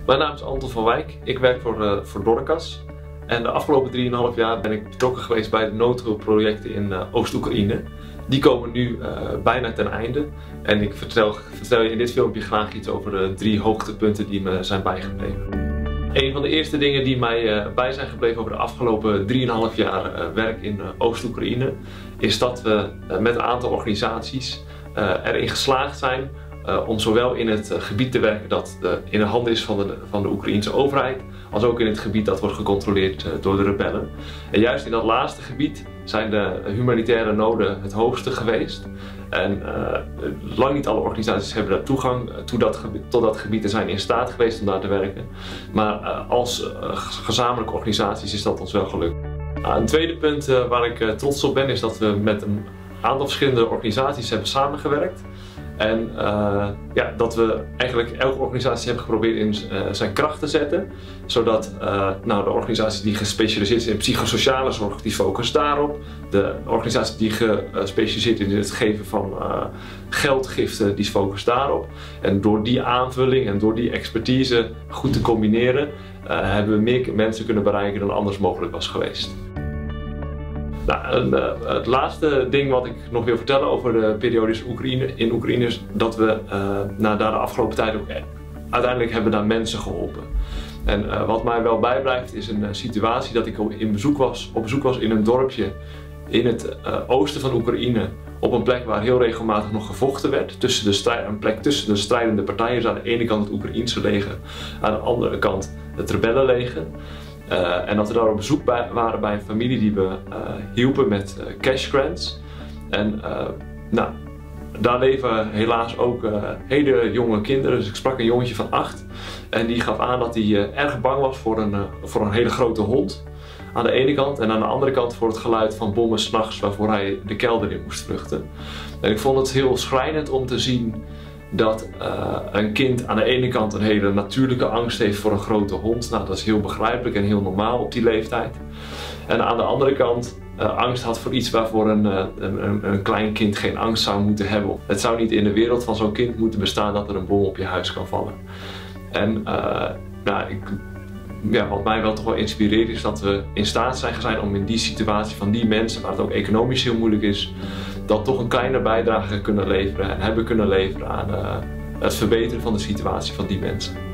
Mijn naam is Anton van Wijk, ik werk voor Dorcas. En de afgelopen 3,5 jaar ben ik betrokken geweest bij de noodhulpprojecten in Oost-Oekraïne. Die komen nu bijna ten einde. En ik vertel je in dit filmpje graag iets over de 3 hoogtepunten die me zijn bijgebleven. Een van de eerste dingen die mij bij zijn gebleven over de afgelopen 3,5 jaar werk in Oost-Oekraïne is dat we met een aantal organisaties erin geslaagd zijn om zowel in het gebied te werken dat in de handen is van de Oekraïense overheid, als ook in het gebied dat wordt gecontroleerd door de rebellen. En juist in dat laatste gebied zijn de humanitaire noden het hoogste geweest. En lang niet alle organisaties hebben daar toegang tot dat gebied en zijn in staat geweest om daar te werken. Maar als gezamenlijke organisaties is dat ons wel gelukt. Een tweede punt waar ik trots op ben is dat we met een aantal verschillende organisaties hebben samengewerkt. En dat we eigenlijk elke organisatie hebben geprobeerd in zijn kracht te zetten. Zodat de organisatie die gespecialiseerd is in psychosociale zorg, die focust daarop. De organisatie die gespecialiseerd is in het geven van geldgiften, die focust daarop. En door die aanvulling en door die expertise goed te combineren, hebben we meer mensen kunnen bereiken dan anders mogelijk was geweest. Het laatste ding wat ik nog wil vertellen over de periode in Oekraïne is dat we daar de afgelopen tijd ook uiteindelijk hebben daar mensen geholpen. En wat mij wel bijblijft is een situatie dat ik op bezoek was in een dorpje in het oosten van Oekraïne. Op een plek waar heel regelmatig nog gevochten werd. Een plek tussen de strijdende partijen. Dus aan de ene kant het Oekraïense leger, aan de andere kant het rebellenleger. En dat we daar op bezoek waren bij een familie die we hielpen met cash grants. En daar leven helaas ook hele jonge kinderen. Dus ik sprak een jongetje van 8 en die gaf aan dat hij erg bang was voor een hele grote hond. Aan de ene kant en aan de andere kant voor het geluid van bommen 's nachts waarvoor hij de kelder in moest vluchten. En ik vond het heel schrijnend om te zien dat een kind aan de ene kant een hele natuurlijke angst heeft voor een grote hond. Nou, dat is heel begrijpelijk en heel normaal op die leeftijd. En aan de andere kant angst had voor iets waarvoor een klein kind geen angst zou moeten hebben. Het zou niet in de wereld van zo'n kind moeten bestaan dat er een bom op je huis kan vallen. En wat mij wel toch wel inspireert is dat we in staat zijn om in die situatie van die mensen, waar het ook economisch heel moeilijk is, dat toch een kleine bijdrage kunnen leveren en hebben kunnen leveren aan het verbeteren van de situatie van die mensen.